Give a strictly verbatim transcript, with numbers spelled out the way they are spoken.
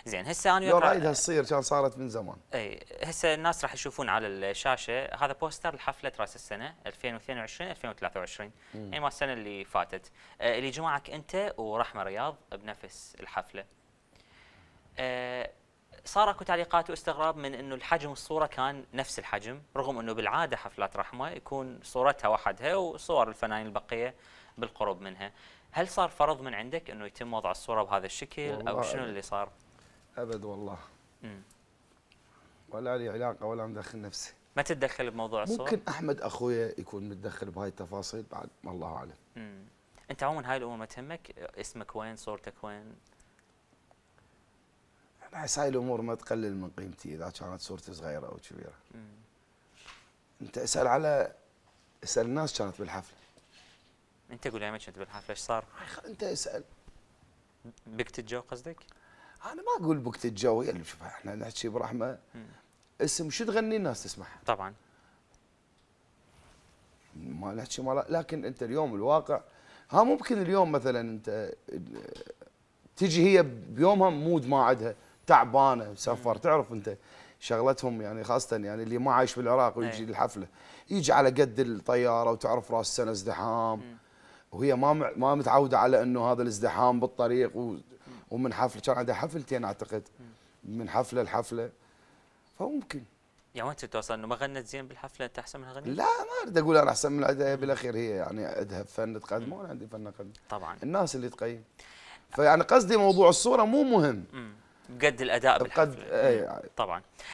زين هسه انا لو رايدها تصير كان صارت من زمان. اي هسه الناس راح يشوفون على الشاشه هذا بوستر لحفله راس السنه ألفين واثنين وعشرين ألفين وثلاثة وعشرين، يعني ما السنه اللي فاتت، آه اللي جمعك انت ورحمه رياض بنفس الحفله. آه صار اكو تعليقات واستغراب من انه الحجم الصوره كان نفس الحجم، رغم انه بالعاده حفلات رحمه يكون صورتها وحدها وصور الفنانين البقيه بالقرب منها. هل صار فرض من عندك انه يتم وضع الصوره بهذا الشكل او شنو اللي صار؟ ابد والله. امم ولا لي علاقه ولا مدخل نفسي. ما تتدخل بموضوع الصور؟ ممكن احمد اخويا يكون متدخل بهاي التفاصيل بعد، الله اعلم. امم انت عموما هاي الامور ما تهمك؟ اسمك وين؟ صورتك وين؟ انا احس هاي الامور ما تقلل من قيمتي اذا كانت صورتي صغيره او كبيره. مم. انت اسال على اسال الناس كانت بالحفله. انت قول يا كنت بالحفله ايش صار؟ انت اسال. بكت الجو قصدك؟ انا ما اقول بكت الجو، يا اللي شوف احنا نحكي برحمه. مم. اسم شو تغني الناس تسمعها؟ طبعا. ما نحكي ما، لكن انت اليوم الواقع ها ممكن اليوم مثلا انت تجي هي بيومها مود ما عندها تعبانه سفر، تعرف انت شغلتهم يعني خاصه يعني اللي ما عايش بالعراق ويجي أي. للحفله يجي على قد الطياره وتعرف راس السنه ازدحام م. وهي ما ما متعوده على انه هذا الازدحام بالطريق و ومن حفله كان عندها حفلتين اعتقد من حفله لحفله فممكن. يعني وين توصل انه ما غنت زين بالحفله انت احسن منها غنيت؟ لا ما اريد اقول انا احسن من عندها، بالاخير هي يعني عندها فن تقدمه وانا عندي فن اقدمه. طبعا. الناس اللي تقيم. فيعني قصدي موضوع الصوره مو مهم. امم بقد الاداء بالحفله. بقد اي طبعا.